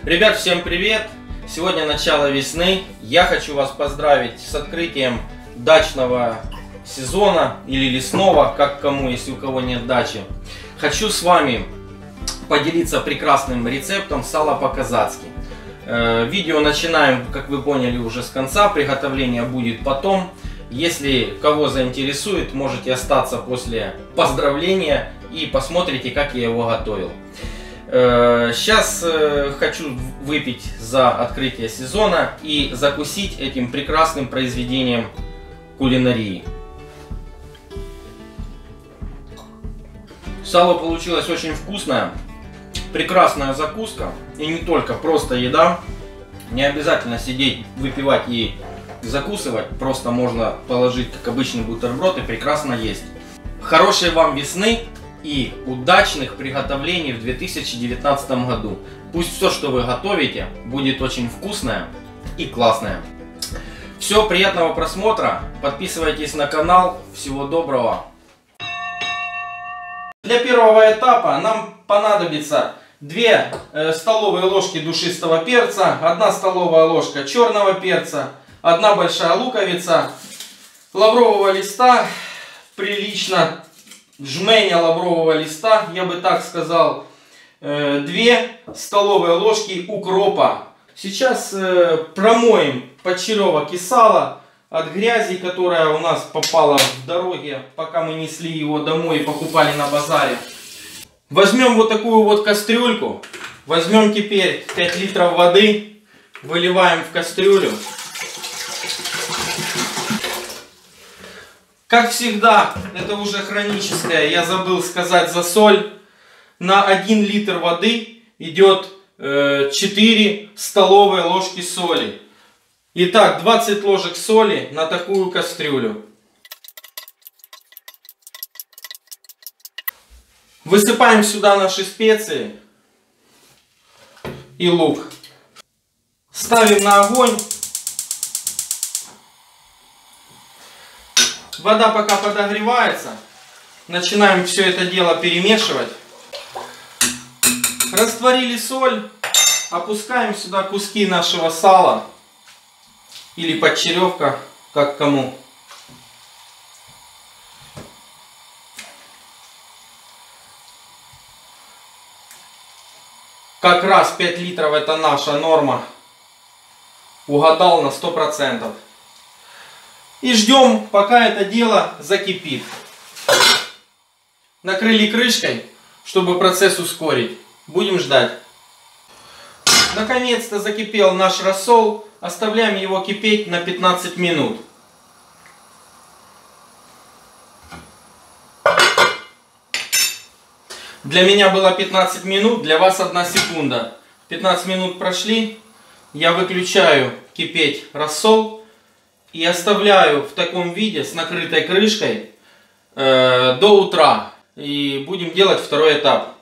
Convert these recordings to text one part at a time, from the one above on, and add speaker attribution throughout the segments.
Speaker 1: Ребят, всем привет! Сегодня начало весны. Я хочу вас поздравить с открытием дачного сезона или лесного, как кому, если у кого нет дачи. Хочу с вами поделиться прекрасным рецептом сала по-казацки. Видео начинаем, как вы поняли, уже с конца. Приготовление будет потом. Если кого заинтересует, можете остаться после поздравления и посмотрите, как я его готовил. Сейчас хочу выпить за открытие сезона и закусить этим прекрасным произведением кулинарии. Сало получилось очень вкусное, прекрасная закуска и не только просто еда. Не обязательно сидеть, выпивать и закусывать, просто можно положить как обычный бутерброд и прекрасно есть. Хорошей вам весны и удачных приготовлений в 2019 году. Пусть все, что вы готовите, будет очень вкусное и классное. Все, приятного просмотра, подписывайтесь на канал, всего доброго. Для первого этапа нам понадобится 2 столовые ложки душистого перца, 1 столовая ложка черного перца, 1 большая луковица, лаврового листа, прилично, жменя лаврового листа, я бы так сказал, 2 столовые ложки укропа. Сейчас промоем подчеревок и сало от грязи, которая у нас попала в дороге, пока мы несли его домой и покупали на базаре. Возьмем вот такую вот кастрюльку, возьмем теперь 5 литров воды, выливаем в кастрюлю. Как всегда, это уже хроническое, я забыл сказать за соль. На 1 литр воды идет 4 столовые ложки соли. Итак, 20 ложек соли на такую кастрюлю. Высыпаем сюда наши специи и лук. Ставим на огонь. Вода пока подогревается. Начинаем все это дело перемешивать. Растворили соль. Опускаем сюда куски нашего сала. Или подчеревка, как кому. Как раз 5 литров это наша норма. Угадал на 100%. И ждем, пока это дело закипит. Накрыли крышкой, чтобы процесс ускорить. Будем ждать. Наконец-то закипел наш рассол. Оставляем его кипеть на 15 минут. Для меня было 15 минут, для вас 1 секунда. 15 минут прошли. Я выключаю кипеть рассол. И оставляю в таком виде с накрытой крышкой до утра. И будем делать второй этап.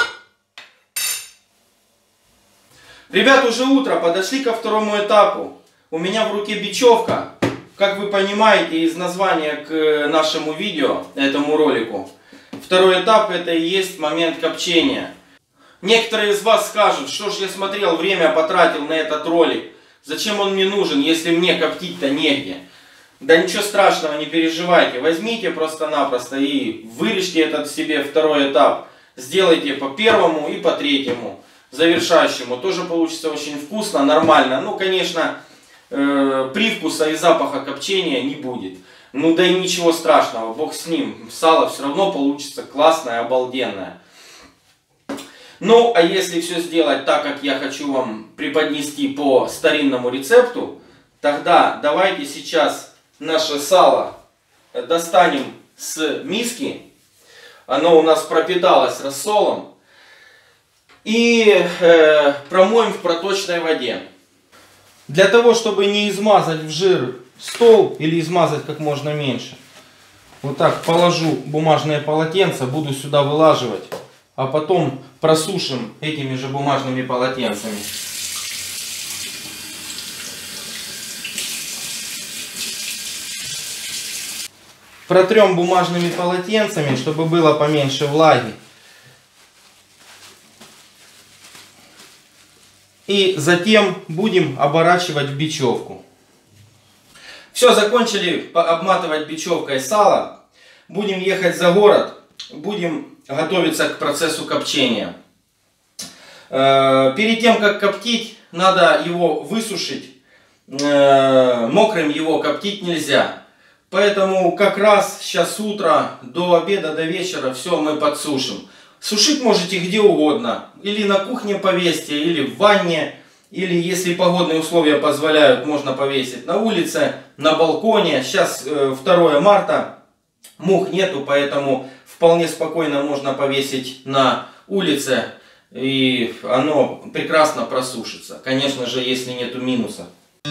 Speaker 1: Ребят, уже утро, подошли ко второму этапу. У меня в руке бечевка. Как вы понимаете из названия к нашему видео, этому ролику, второй этап это и есть момент копчения. Некоторые из вас скажут, что ж я смотрел, время потратил на этот ролик. Зачем он мне нужен, если мне коптить-то негде? Да ничего страшного, не переживайте. Возьмите просто-напросто и вырежьте этот себе второй этап. Сделайте по первому и по третьему. Завершающему. Тоже получится очень вкусно, нормально. Ну, конечно, привкуса и запаха копчения не будет. Ну, да и ничего страшного, бог с ним. Сало все равно получится классное, обалденное. Ну, а если все сделать так, как я хочу вам преподнести по старинному рецепту, тогда давайте сейчас наше сало достанем с миски. Оно у нас пропиталось рассолом. И промоем в проточной воде. Для того, чтобы не измазать в жир стол или измазать как можно меньше. Вот так положу бумажное полотенце, буду сюда вылаживать. А потом просушим этими же бумажными полотенцами. Протрем бумажными полотенцами, чтобы было поменьше влаги. И затем будем оборачивать в бечевку. Все, закончили обматывать бечевкой сало. Будем ехать за город. Будем готовиться к процессу копчения. Перед тем, как коптить, надо его высушить. Мокрым его коптить нельзя. Поэтому как раз сейчас с утра до обеда, до вечера все мы подсушим. Сушить можете где угодно. Или на кухне повесьте, или в ванне. Или, если погодные условия позволяют, можно повесить на улице, на балконе. Сейчас 2 марта, мух нету, поэтому вполне спокойно можно повесить на улице. И оно прекрасно просушится. Конечно же, если нету минуса.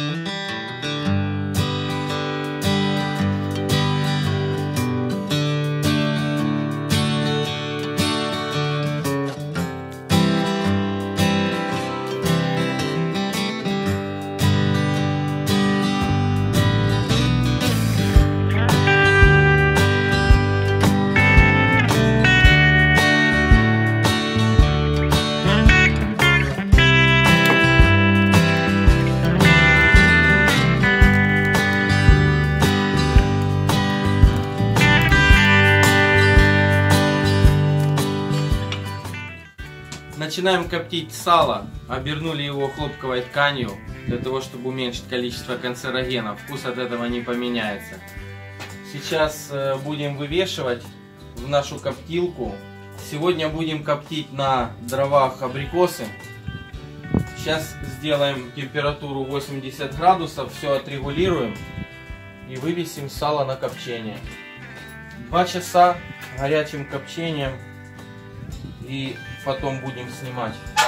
Speaker 1: Начинаем коптить сало. Обернули его хлопковой тканью, для того, чтобы уменьшить количество канцерогенов. Вкус от этого не поменяется. Сейчас будем вывешивать в нашу коптилку. Сегодня будем коптить на дровах абрикосы. Сейчас сделаем температуру 80 градусов, все отрегулируем и вывесим сало на копчение. 2 часа горячим копчением. И потом будем снимать.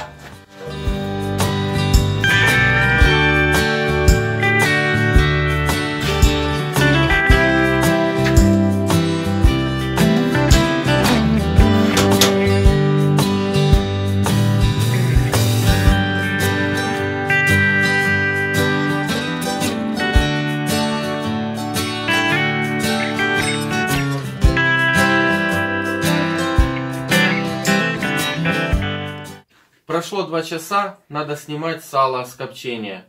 Speaker 1: Прошло 2 часа, надо снимать сало с копчения.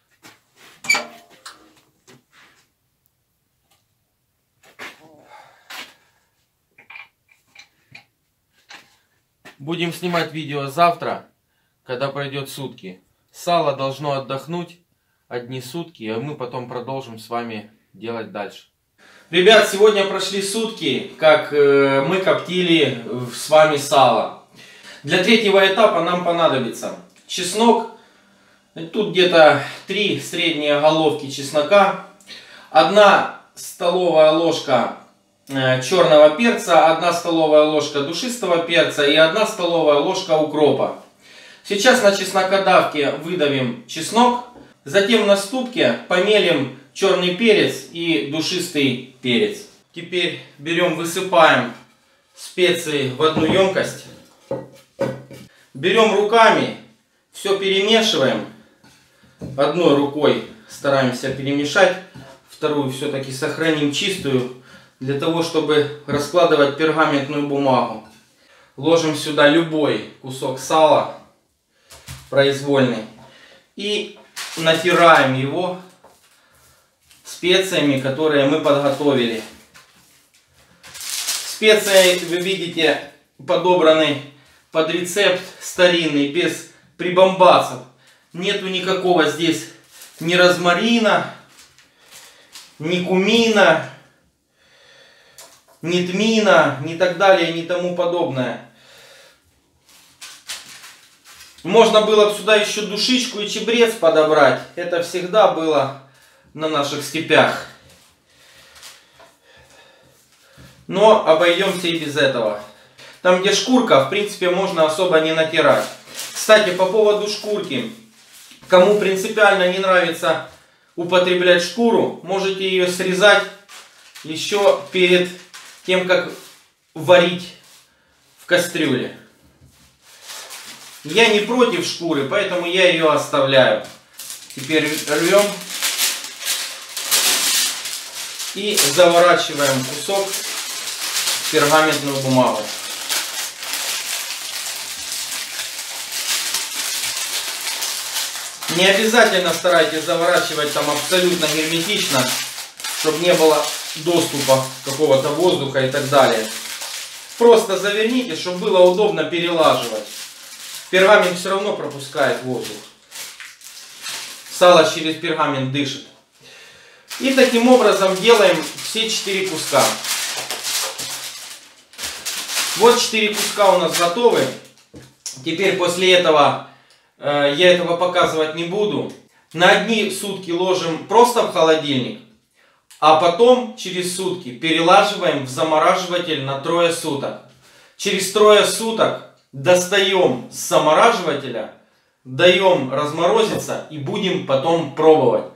Speaker 1: Будем снимать видео завтра, когда пройдет сутки. Сало должно отдохнуть одни сутки, а мы потом продолжим с вами делать дальше. Ребят, сегодня прошли сутки, как мы коптили с вами сало. Для 3-го этапа нам понадобится чеснок. Тут где-то 3 средние головки чеснока. 1 столовая ложка черного перца. 1 столовая ложка душистого перца. И 1 столовая ложка укропа. Сейчас на чеснокодавке выдавим чеснок. Затем на ступке помелим черный перец и душистый перец. Теперь берем, высыпаем специи в одну емкость. Берем руками, все перемешиваем. Одной рукой стараемся перемешать, вторую все-таки сохраним чистую, для того, чтобы раскладывать пергаментную бумагу. Ложим сюда любой кусок сала, произвольный, и натираем его специями, которые мы подготовили. Специи, вы видите, подобраны под рецепт старинный, без прибамбасов. Нету никакого здесь ни розмарина, ни кумина, ни тмина, ни так далее, ни тому подобное. Можно было бы сюда еще душичку и чабрец подобрать. Это всегда было на наших степях. Но обойдемся и без этого. Там, где шкурка, в принципе, можно особо не натирать. Кстати, по поводу шкурки. Кому принципиально не нравится употреблять шкуру, можете ее срезать еще перед тем, как варить в кастрюле. Я не против шкуры, поэтому я ее оставляю. Теперь рвем и заворачиваем кусок в пергаментную бумагу. Не обязательно старайтесь заворачивать там абсолютно герметично, чтобы не было доступа какого-то воздуха и так далее. Просто заверните, чтобы было удобно перелаживать. Пергамент все равно пропускает воздух. Сало через пергамент дышит. И таким образом делаем все 4 куска. Вот 4 куска у нас готовы. Теперь после этого я этого показывать не буду. На одни сутки ложим просто в холодильник. А потом через сутки перелаживаем в замораживатель на 3 суток. Через 3 суток достаем с замораживателя, даем разморозиться и будем потом пробовать.